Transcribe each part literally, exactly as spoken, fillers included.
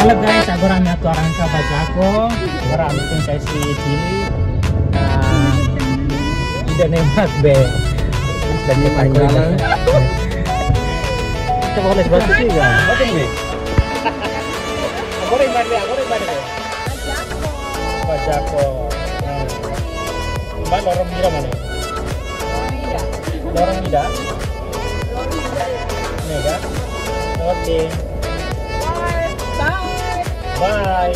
Halo guys, aku rame atau orang ke Jaco, orang bikin saya si Cili. Nah, tidak nemat be. Dan ini panggilan. Kita boleh buat juga. Betul nih. Aku ring balik, aku ring balik. Jaco. Jaco. Mbak lorong mira mana? Lorong mira. Lorong mira. Nih kan? Oke. Bye.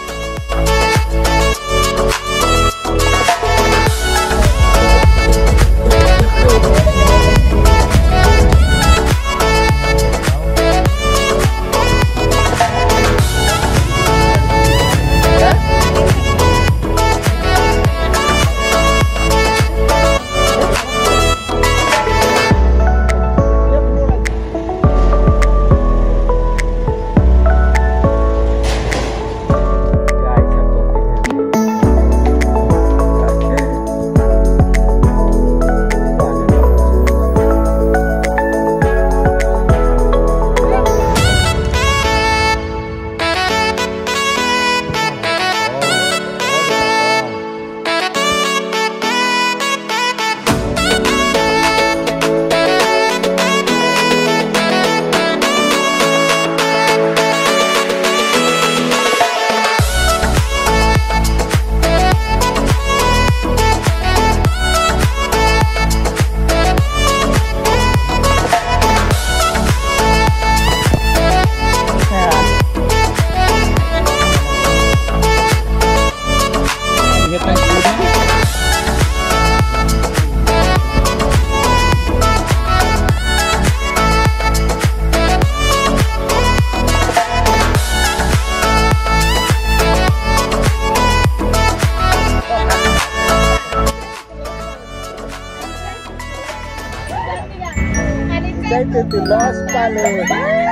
Excited to Lospalos.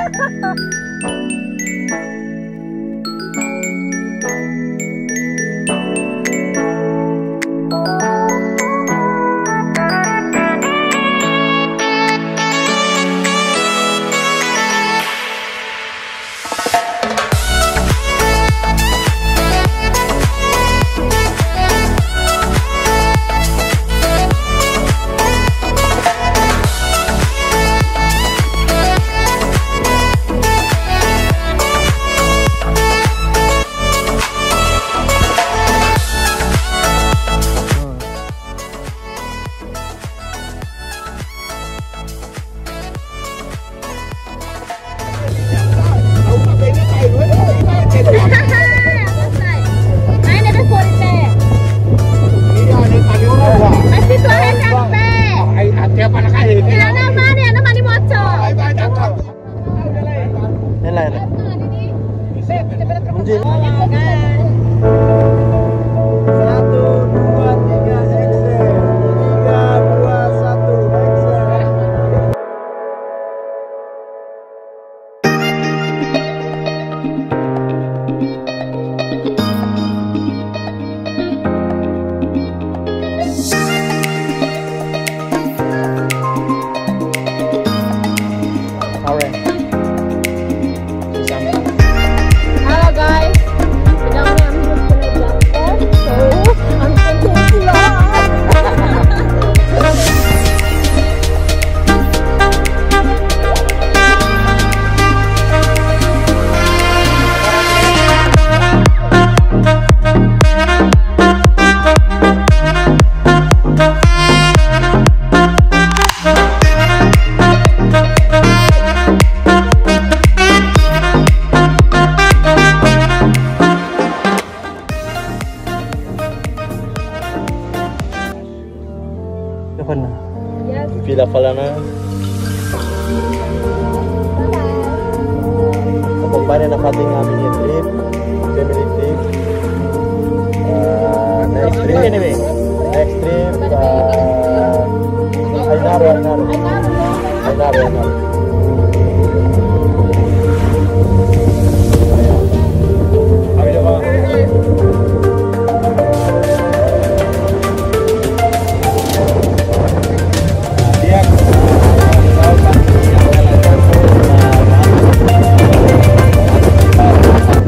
Pila pala na. Kapag pa rin nakating namin yung trip, family trip. Uh, next trip, next trip, uh, Ainaro, Ainaro. Ainaro, Ainaro. Kami na ba? Dia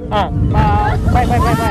Ah, ah, bye bye bye bye.